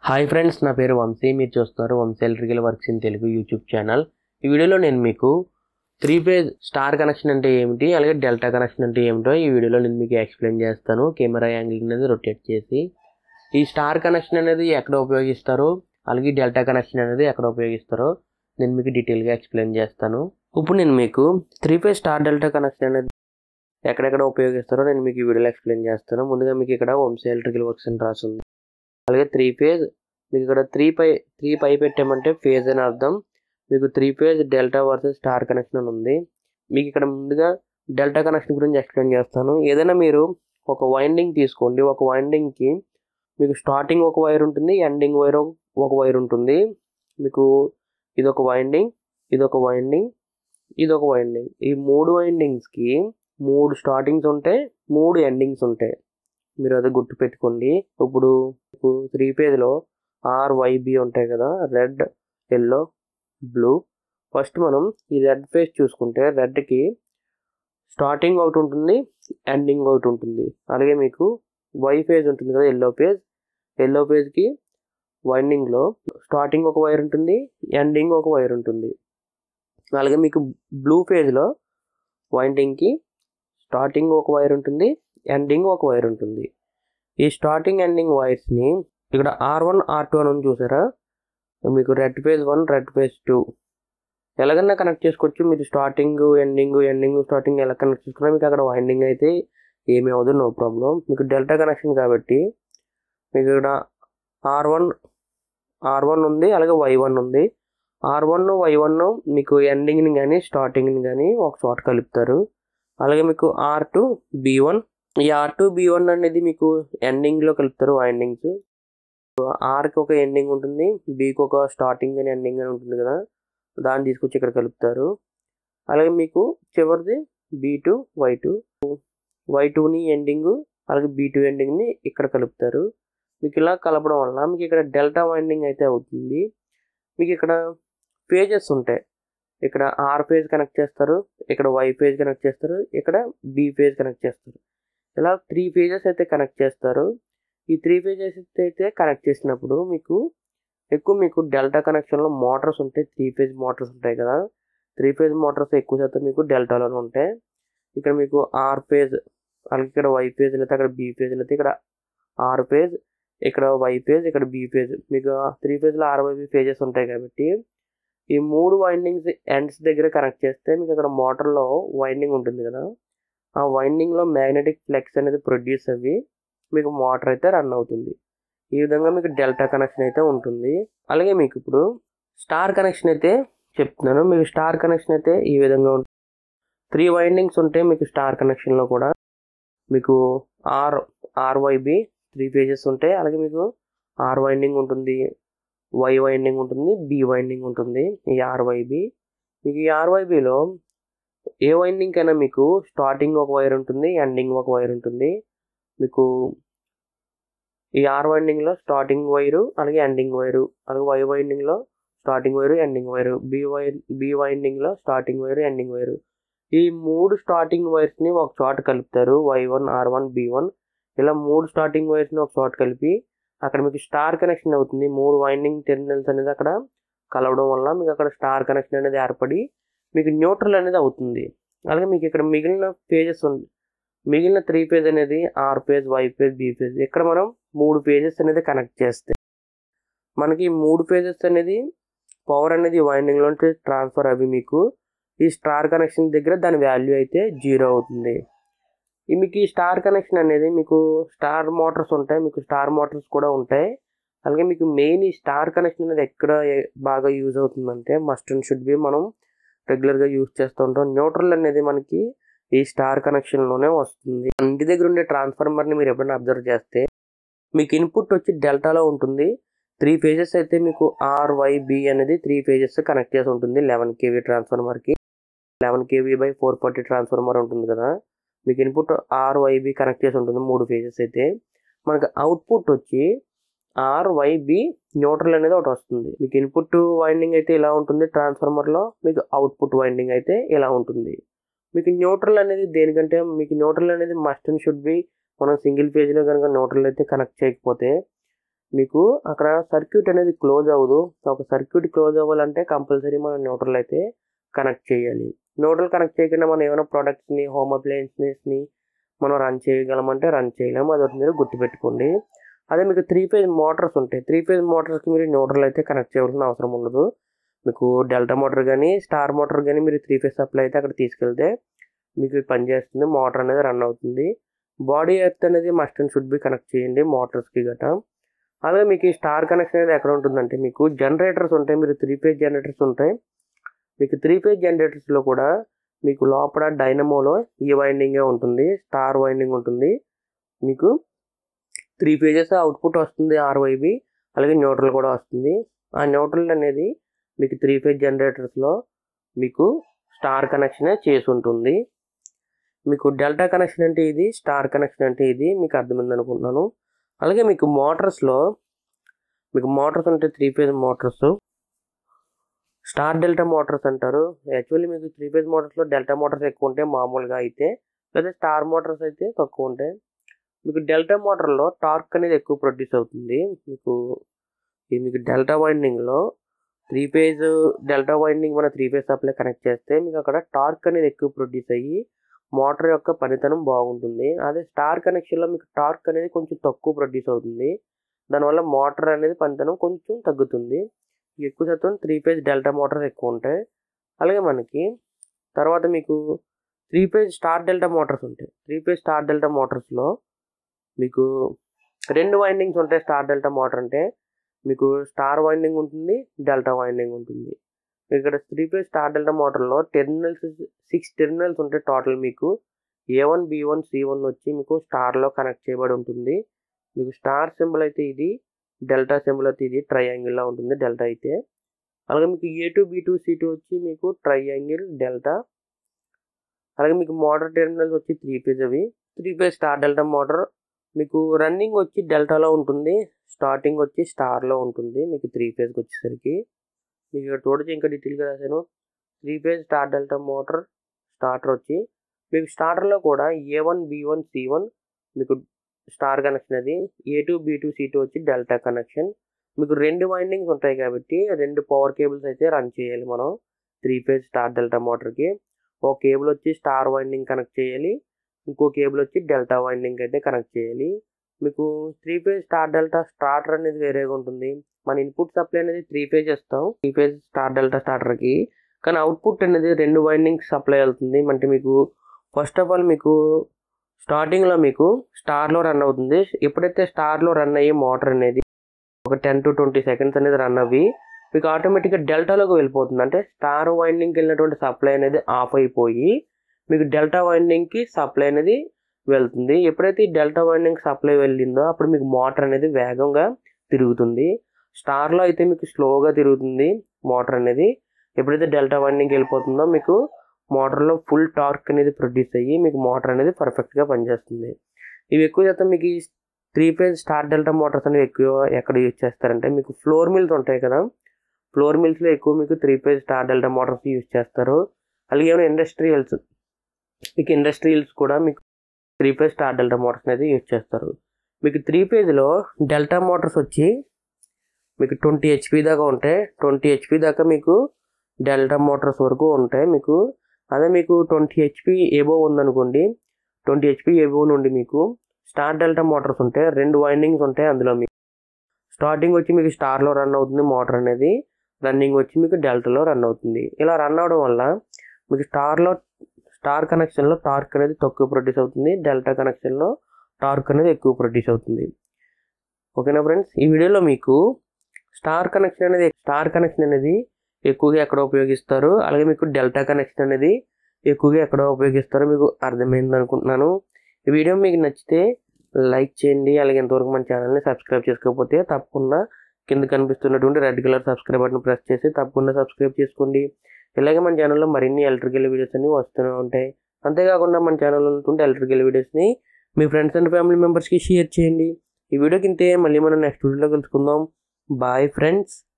Hi friends, నా పేరు వంశీ. మీరు చూస్తున్నారు Vamshi electrical works in Telugu YouTube channel. ఈ వీడియోలో నేను మీకు 3 ఫేజ్ స్టార్ కనెక్షన్ అంటే ఏమిటి, అలాగే డెల్టా కనెక్షన్ అంటే ఏమిటో ఈ వీడియోలో నేను మీకు ఎక్స్ప్లెయిన్ చేస్తాను. కెమెరా యాంగిల్ అనేది రొటేట్ చేసి ఈ స్టార్ కనెక్షన్ అనేది ఎక్కడ ఉపయోగిస్తారో, అలాగే డెల్టా కనెక్షన్ అనేది ఎక్కడ ఉపయోగిస్తారో నేను మీకు డీటెయిల్గా ఎక్స్ప్లెయిన్ చేస్తాను. ఇప్పుడు నేను మీకు 3 ఫేజ్ స్టార్ డెల్టా కనెక్షన్ అనేది ఎక్కడెక్కడ ఉపయోగిస్తారో నేను మీకు ఈ వీడియోలో ఎక్స్ప్లెయిన్ చేస్తాను. ముందుగా మీకు ఇక్కడ వంశీ ఎలక్ట్రికల్ వర్క్స్ అని రాస్తుంది. అలాగే 3 ఫేజ్ మీకు ఇక్కడ 3 పై పెట్టామంటే ఫేజ్ అని అర్థం. మీకు 3 phase delta versus star connection అని ఉంది. మీకు ఇక్కడ ముందుగా డెల్టా కనెక్షన్ గురించి ఎక్స్ప్లెయిన్ చేస్తాను. ఏదైనా మీరు ఒక వైండింగ్ తీసుకోండి. ఒక వైండింగ్కి మీకు స్టార్టింగ్ ఒక వైర్ ఉంటుంది, ఎండింగ్ వైర్ ఒక వైర్ ఉంటుంది. మీకు ఇదొక వైండింగ్, ఇదొక వైండింగ్, ఇదొక వైండింగ్. ఈ 3 వైండింగ్స్కి 3 స్టార్టింగ్స్ ఉంటాయి, 3 ఎండింగ్స్ ఉంటాయి. మీరు అది గుర్తుపెట్టుకోండి. ఇప్పుడు 3 ఫేజ్లో RYB ఉంటాయి కదా, రెడ్, ఎల్లో, బ్లూ. ఫస్ట్ మనం ఈ రెడ్ ఫేజ్ చూసుకుంటే రెడ్కి స్టార్టింగ్ ఒకటి ఉంటుంది, ఎండింగ్ ఒకటి ఉంటుంది. అలాగే మీకు వై ఫేజ్ ఉంటుంది కదా, ఎల్లో ఫేజ్కి వైండింగ్లో స్టార్టింగ్ ఒక వైర్ ఉంటుంది, ఎండింగ్ ఒక వైర్ ఉంటుంది. అలాగే మీకు బ్లూ ఫేజ్లో వైండింగ్కి స్టార్టింగ్ ఒక వైర్ ఉంటుంది, ఎండింగ్ ఒక వైర్ ఉంటుంది. ఈ స్టార్టింగ్ ఎండింగ్ వైర్స్ని ఇక్కడ R1 R2 అని చూసారా, మీకు రెడ్ ఫేజ్ 1 రెడ్ ఫేజ్ 2 ఎలాగన్నా కనెక్ట్ చేసుకోవచ్చు. మీరు స్టార్టింగ్ ఎండింగ్ స్టార్టింగ్ ఎలా కనెక్ట్ చేసుకున్నా మీకు అక్కడ వైండింగ్ అయితే ఏమీ అవ్వదు, నో ప్రాబ్లం. మీకు డెల్టా కనెక్షన్ కాబట్టి మీకు ఇక్కడ R1 ఉంది, అలాగే Y1 ఉంది. R1 Y1 మీకు ఎండింగ్ని కానీ స్టార్టింగ్ని కానీ ఒక చోట కలుపుతారు. అలాగే మీకు R2 B1, ఈ R2 B1 అనేది మీకు ఎండింగ్లో కలుపుతారు వైండింగ్స్. ఆర్కి ఒక ఎండింగ్ ఉంటుంది, బీకి ఒక స్టార్టింగ్ అని ఎండింగ్ అని ఉంటుంది కదా, దాన్ని తీసుకొచ్చి ఇక్కడ కలుపుతారు. అలాగే మీకు చివరిది B2 Y2ని ఎండింగ్, అలాగే B2 ఎండింగ్ని ఇక్కడ కలుపుతారు. మీకు ఇలా కలపడం వల్ల మీకు ఇక్కడ డెల్టా వైండింగ్ అయితే అవుతుంది. మీకు ఇక్కడ ఫేజెస్ ఉంటాయి. ఇక్కడ R ఫేజ్ కనెక్ట్ చేస్తారు, ఇక్కడ Y ఫేజ్ కనెక్ట్ చేస్తారు, ఇక్కడ B ఫేజ్ కనెక్ట్ చేస్తారు. ఇలా 3 ఫేజెస్ అయితే కనెక్ట్ చేస్తారు. ఈ 3 ఫేజెస్ అయితే కనెక్ట్ చేసినప్పుడు మీకు డెల్టా కనెక్షన్లో మోటార్స్ ఉంటాయి. 3 ఫేజ్ మోటార్స్ ఉంటాయి కదా, 3 ఫేజ్ మోటార్స్ ఎక్కువ శాతం మీకు డెల్టాలోనే ఉంటాయి. ఇక్కడ మీకు R ఫేజ్, అలాగే ఇక్కడ Y ఫేజ్, లేకపోతే అక్కడ B ఫేజ్, లేకపోతే ఇక్కడ R ఫేజ్, ఇక్కడ Y ఫేజ్, ఇక్కడ B ఫేజ్. మీకు 3 ఫేజ్లో RYB ఫేజెస్ ఉంటాయి కాబట్టి ఈ 3 వైండింగ్స్ ఎండ్స్ దగ్గర కనెక్ట్ చేస్తే మీకు అక్కడ మోటార్లో వైండింగ్ ఉంటుంది కదా, ఆ వైండింగ్లో మ్యాగ్నెటిక్ ఫ్లెక్స్ అనేది ప్రొడ్యూస్ అయ్యి మీకు మోటార్ అయితే రన్ అవుతుంది. ఈ విధంగా మీకు డెల్టా కనెక్షన్ అయితే ఉంటుంది. అలాగే మీకు ఇప్పుడు స్టార్ కనెక్షన్ అయితే చెప్తున్నాను. మీకు స్టార్ కనెక్షన్ అయితే ఈ విధంగా ఉంటుంది. 3 వైండింగ్స్ ఉంటాయి మీకు స్టార్ కనెక్షన్లో కూడా. మీకు RYB 3 ఫేజెస్ ఉంటాయి. అలాగే మీకు R వైండింగ్ ఉంటుంది, Y వైండింగ్ ఉంటుంది, B వైండింగ్ ఉంటుంది. ఈ RYB మీకు ఈ RYBలో ఏ వైండింగ్ కైనా మీకు స్టార్టింగ్ ఒక వైర్ ఉంటుంది, ఎండింగ్ ఒక వైర్ ఉంటుంది. మీకు ఈ R వైండింగ్లో స్టార్టింగ్ వైరు, అలాగే ఎండింగ్ వైరు, అలాగే Y వైండింగ్లో starting wire, ending wire, B వైండింగ్లో స్టార్టింగ్ వైరు, ఎండింగ్ వైరు. ఈ 3 స్టార్టింగ్ వైర్స్ని ఒక చోట కలుపుతారు. Y1 R1 B1 ఇలా 3 స్టార్టింగ్ వైర్స్ని ఒక చోట కలిపి అక్కడ మీకు స్టార్ కనెక్షన్ అవుతుంది. 3 వైండింగ్ టెర్మినల్స్ అనేది అక్కడ కలవడం వల్ల మీకు అక్కడ స్టార్ కనెక్షన్ అనేది ఏర్పడి మీకు న్యూట్రల్ అనేది అవుతుంది. అలాగే మీకు ఇక్కడ మిగిలిన 3 ఫేజ్ అనేది R phase, Y phase, B phase. ఇక్కడ మనం 3 ఫేజెస్ అనేది కనెక్ట్ చేస్తే మనకి 3 ఫేజెస్ అనేది పవర్ అనేది వైండింగ్లో ట్రాన్స్ఫర్ అవి మీకు ఈ స్టార్ కనెక్షన్ దగ్గర దాని వాల్యూ అయితే 0 అవుతుంది. మీకు ఈ స్టార్ కనెక్షన్ అనేది మీకు స్టార్ మోటార్స్ ఉంటాయి, మీకు స్టార్ మోటార్స్ కూడా ఉంటాయి. అలాగే మీకు మెయిన్ ఈ స్టార్ కనెక్షన్ అనేది ఎక్కడ బాగా యూజ్ అవుతుందంటే మస్ట్ అండ్ షుడ్ బి మనం రెగ్యులర్గా యూజ్ చేస్తూ ఉంటాం. న్యూట్రల్ అనేది మనకి ఈ స్టార్ కనెక్షన్లోనే వస్తుంది. ఇంటి దగ్గర ఉండే ట్రాన్స్ఫార్మర్ని మీరు ఎప్పుడైనా అబ్జర్వ్ చేస్తే మీకు ఇన్పుట్ వచ్చి డెల్టాలో ఉంటుంది. 3 ఫేజెస్ అయితే మీకు RYB అనేది 3 ఫేజెస్ కనెక్ట్ చేసి ఉంటుంది. 11 kV ట్రాన్స్ఫార్మర్కి 11 kV/440 ట్రాన్స్ఫార్మర్ ఉంటుంది కదా, మీకు ఇన్పుట్ RYB కనెక్ట్ చేసి ఉంటుంది 3 ఫేజెస్ అయితే. మనకి అవుట్పుట్ వచ్చి RYB న్యూట్రల్ అనేది ఒకటి వస్తుంది. మీకు ఇన్పుట్ వైండింగ్ అయితే ఇలా ఉంటుంది ట్రాన్స్ఫార్మర్లో, మీకు అవుట్పుట్ వైండింగ్ అయితే ఇలా ఉంటుంది. మీకు న్యూట్రల్ అనేది దేనికంటే మీకు న్యూట్రల్ అనేది మస్ట్ అండ్ షుడ్ బి మనం సింగిల్ ఫేజ్లో కనుక న్యూట్రల్ అయితే కనెక్ట్ చేయకపోతే మీకు అక్కడ సర్క్యూట్ అనేది క్లోజ్ అవ్వదు. ఒక సర్క్యూట్ క్లోజ్ అవ్వాలంటే కంపల్సరీ మనం న్యూట్రల్ అయితే కనెక్ట్ చేయాలి. న్యూట్రల్ కనెక్ట్ చేయకుండా మనం ఏమైనా ప్రొడక్ట్స్ని, హోమ్ అప్లయన్సెస్ని మనం రన్ చేయగలమంటే రన్ చేయలేము. అదొకటి మీరు గుర్తుపెట్టుకోండి. అదే మీకు 3 ఫేజ్ మోటార్స్ ఉంటాయి. 3 ఫేజ్ మోటార్స్కి మీరు న్యూట్రల్ అయితే కనెక్ట్ చేయవలసిన అవసరం ఉండదు. మీకు డెల్టా మోటార్ కానీ, స్టార్ మోటార్ కానీ మీరు 3 ఫేజ్ సప్లై అయితే అక్కడ తీసుకెళ్తే మీకు పనిచేస్తుంది. మోటార్ అనేది రన్ అవుతుంది. బాడీ ఎర్త్ అనేది must and should be connect చేయండి మోటార్స్కి గట్రా. అలాగే మీకు ఈ స్టార్ కనెక్షన్ అనేది ఎక్కడ ఉంటుందంటే మీకు జనరేటర్స్ ఉంటాయి. మీరు 3 ఫేజ్ జనరేటర్స్ ఉంటాయి. మీకు 3 ఫేజ్ జనరేటర్స్లో కూడా మీకు లోపల డైనమోలో ఈ వైండింగే ఉంటుంది, స్టార్ వైండింగ్ ఉంటుంది. మీకు 3 ఫేజెస్ అవుట్పుట్ వస్తుంది RYB, అలాగే న్యూట్రల్ కూడా వస్తుంది. ఆ న్యూట్రల్ అనేది మీకు 3 ఫేజ్ జనరేటర్స్లో మీకు స్టార్ కనెక్షనే చేసి ఉంటుంది. మీకు డెల్టా కనెక్షన్ అంటే ఇది, స్టార్ కనెక్షన్ అంటే ఇది మీకు అర్థమైంది అనుకుంటున్నాను. అలాగే మీకు మోటార్స్లో మీకు మోటార్స్ ఉంటాయి. 3 phase motors star delta motors అంటారు. యాక్చువల్లీ మీకు 3 ఫేజ్ మోటార్స్లో డెల్టా మోటార్స్ ఎక్కువ ఉంటాయి మామూలుగా అయితే, లేదా స్టార్ మోటార్స్ అయితే తక్కువ ఉంటాయి. మీకు డెల్టా మోటార్లో టార్క్ అనేది ఎక్కువ ప్రొడ్యూస్ అవుతుంది. మీకు డెల్టా వైండింగ్లో 3 ఫేజ్ డెల్టా వైండింగ్ మన 3 ఫేజ్ సప్లై కనెక్ట్ చేస్తే మీకు అక్కడ టార్క్ అనేది ఎక్కువ ప్రొడ్యూస్ అయ్యి మోటార్ యొక్క పనితనం బాగుంటుంది. అదే స్టార్ కనెక్షన్లో మీకు టార్క్ అనేది కొంచెం తక్కువ ప్రొడ్యూస్ అవుతుంది. దానివల్ల మోటార్ అనేది పనితనం కొంచెం తగ్గుతుంది. ఎక్కువ శాతం 3 ఫేజ్ డెల్టా మోటార్స్ ఎక్కువ ఉంటాయి. అలాగే మనకి తర్వాత మీకు 3 ఫేజ్ స్టార్ డెల్టా మోటార్స్ ఉంటాయి. 3 ఫేజ్ స్టార్ డెల్టా మోటార్స్లో మీకు 2 వైండింగ్స్ ఉంటాయి. స్టార్ డెల్టా మోటార్ అంటే మీకు స్టార్ వైండింగ్ ఉంటుంది, డెల్టా వైండింగ్ ఉంటుంది. ఇక్కడ 3 ఫేజ్ స్టార్ డెల్టా మోటార్లో 6 టెర్మినల్స్ ఉంటాయి టోటల్. మీకు A1, B1, C1 వచ్చి మీకు స్టార్లో కనెక్ట్ చేయబడి ఉంటుంది. మీకు స్టార్ సింబల్ అయితే ఇది, డెల్టా సింబల్ అయితే ఇది ట్రయాంగిల్లా ఉంటుంది డెల్టా అయితే. అలాగే మీకు A2, B2, C2 వచ్చి మీకు ట్రయాంగిల్ డెల్టా. అలాగే మీకు మోటార్ టెర్మినల్స్ వచ్చి 3 ఫేజ్ అవి. 3 ఫేజ్ స్టార్ డెల్టా మోటార్ మీకు రన్నింగ్ వచ్చి డెల్టాలో ఉంటుంది, స్టార్టింగ్ వచ్చి స్టార్లో ఉంటుంది. మీకు 3 ఫేజ్కి వచ్చేసరికి మీకు ఇక్కడ చూడొచ్చు, ఇంకా డీటెయిల్గా రాశాను. 3 phase star delta motor starter వచ్చి మీకు స్టార్టర్లో కూడా A1, B1, C1 మీకు స్టార్ కనెక్షన్ అది. A2, B2, C2 వచ్చి డెల్టా కనెక్షన్. మీకు 2 వైండింగ్స్ ఉంటాయి కాబట్టి 2 పవర్ కేబుల్స్ అయితే రన్ చేయాలి మనం 3 ఫేజ్ స్టార్ డెల్టా మోటార్కి. ఒక కేబుల్ వచ్చి స్టార్ వైండింగ్ కనెక్ట్ చేయాలి, ఇంకో కేబుల్ వచ్చి డెల్టా వైండింగ్ అయితే కనెక్ట్ చేయాలి. మీకు 3 ఫేజ్ స్టార్ డెల్టా స్టార్టర్ అనేది వేరేగా ఉంటుంది. మన ఇన్పుట్ సప్లై అనేది 3 ఫేజ్ ఇస్తాం 3 ఫేజ్ స్టార్ డెల్టా స్టార్టర్కి, కానీ అవుట్పుట్ అనేది 2 వైండింగ్స్ సప్లై అవుతుంది. అంటే మీకు ఫస్ట్ ఆఫ్ ఆల్ మీకు స్టార్టింగ్లో మీకు స్టార్లో రన్ అవుతుంది. ఎప్పుడైతే స్టార్లో రన్ అయ్యే మోటార్ అనేది ఒక 10 to 20 సెకండ్స్ అనేది రన్ అవ్వి మీకు ఆటోమేటిక్గా డెల్టాలోకి వెళ్ళిపోతుంది. అంటే స్టార్ వైండింగ్కి వెళ్ళినటువంటి సప్లై అనేది ఆఫ్ అయిపోయి మీకు డెల్టా వైండింగ్కి సప్లై అనేది వెళ్తుంది. ఎప్పుడైతే ఈ డెల్టా వైండింగ్ సప్లై వెళ్ళిందో అప్పుడు మీకు మోటార్ అనేది వేగంగా తిరుగుతుంది. స్టార్లో అయితే మీకు స్లోగా తిరుగుతుంది మోటార్ అనేది. ఎప్పుడైతే డెల్టా వైండింగ్కి వెళ్ళిపోతుందో మీకు మోటార్లో ఫుల్ టార్క్ అనేది ప్రొడ్యూస్ అయ్యి మీకు మోటార్ అనేది పర్ఫెక్ట్గా పనిచేస్తుంది. ఇవి ఎక్కువ శాతం మీకు 3 ఫేజ్ స్టార్ డెల్టా మోటార్స్ అనేవి ఎక్కువ ఎక్కడ యూజ్ చేస్తారంటే మీకు ఫ్లోర్ మిల్స్ ఉంటాయి కదా, ఫ్లోర్ మిల్స్లో ఎక్కువ మీకు 3 phase star delta motors use చేస్తారు. అలాగే ఏమైనా ఇండస్ట్రియల్స్ కూడా మీకు 3 ఫేజ్ స్టార్ డెల్టా మోటార్స్ అనేది యూజ్ చేస్తారు. మీకు 3 ఫేజ్లో డెల్టా మోటార్స్ వచ్చి మీకు 20 HP దాకా ఉంటాయి. 20 HP దాకా మీకు డెల్టా మోటార్స్ వరకు ఉంటాయి మీకు. అదే మీకు 20 HP ఎబోవ్ ఉందనుకోండి, 20 HP ఎబోవ్ నుండి మీకు స్టార్ డెల్టా మోటార్స్ ఉంటాయి. 2 వైండింగ్స్ ఉంటాయి అందులో. మీకు స్టార్టింగ్ వచ్చి మీకు స్టార్లో రన్ అవుతుంది మోటార్ అనేది, రన్నింగ్ వచ్చి మీకు డెల్టాలో రన్ అవుతుంది. ఇలా రన్ అవడం వల్ల మీకు స్టార్ కనెక్షన్లో టార్క్ అనేది తక్కువ ప్రొడ్యూస్ అవుతుంది, డెల్టా కనెక్షన్లో టార్క్ అనేది ఎక్కువ ప్రొడ్యూస్ అవుతుంది. ఓకేనా ఫ్రెండ్స్, ఈ వీడియోలో మీకు స్టార్ కనెక్షన్ అనేది ఎక్కువగా ఎక్కడ ఉపయోగిస్తారు, అలాగే మీకు డెల్టా కనెక్షన్ అనేది ఎక్కువగా ఎక్కడ ఉపయోగిస్తారో మీకు అర్థమైంది అనుకుంటున్నాను. ఈ వీడియో మీకు నచ్చితే లైక్ చేయండి. అలాగే ఇంతవరకు మన ఛానల్ని సబ్స్క్రైబ్ చేసుకోకపోతే తప్పకుండా కింద కనిపిస్తున్నటువంటి red colour subscribe button press చేసి తప్పకుండా సబ్స్క్రైబ్ చేసుకోండి. ఇలాగే మన ఛానల్లో మరిన్ని ఎలక్ట్రికల్ వీడియోస్ అన్ని వస్తూనే ఉంటాయి. అంతేకాకుండా మన ఛానల్లో ఉన్నటువంటి ఎలక్ట్రికల్ వీడియోస్ని మీ ఫ్రెండ్స్ అండ్ ఫ్యామిలీ మెంబర్స్కి షేర్ చేయండి. ఈ వీడియోకి ఇంతే, మళ్ళీ మనం నెక్స్ట్ వీడియోలో కలుసుకుందాం. Bye friends.